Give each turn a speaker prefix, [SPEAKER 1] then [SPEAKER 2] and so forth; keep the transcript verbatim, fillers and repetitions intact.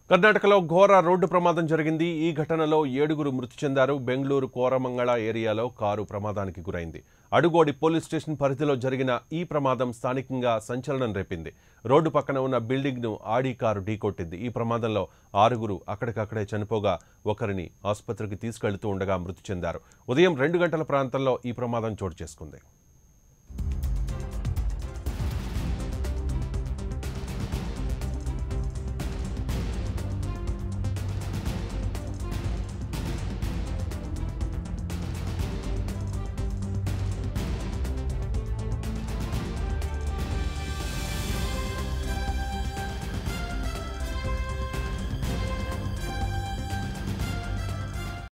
[SPEAKER 1] కర్ణాటకలో ఘోర రోడ్డు ప్రమాదం జరిగింది. ఈ ఘటనలో ఏడుగురు మృతి చెందారు. బెంగళూరు కోరమంగళ ఏరియాలో కారు ప్రమాదానికి గురైంది. అడుగోడి పోలీస్ స్టేషన్ పరిధిలో జరిగిన ఈ ప్రమాదం స్థానికంగా సంచలనం రేపింది. రోడ్డు పక్కన ఉన్న బిల్డింగ్ను ఆడి కారు ఢీకొట్టింది. ఈ ప్రమాదంలో ఆరుగురు అక్కడికక్కడే చనిపోగా ఒకరిని ఆసుపత్రికి తీసుకెళ్తూ ఉండగా మృతి చెందారు. ఉదయం రెండు గంటల ప్రాంతంలో ఈ ప్రమాదం చోటు చేసుకుంది.